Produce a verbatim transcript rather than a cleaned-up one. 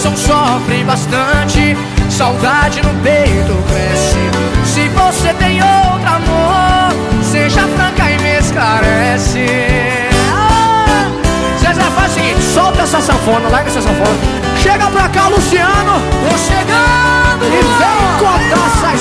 coração sofre bastante, saudade no peito cresce. Se você tem outro amor, seja franca e me esclarece. ah, Zezé, faz o seguinte, solta essa sanfona, larga essa sanfona. Chega pra cá, Luciano. Tô chegando. E vem contar essa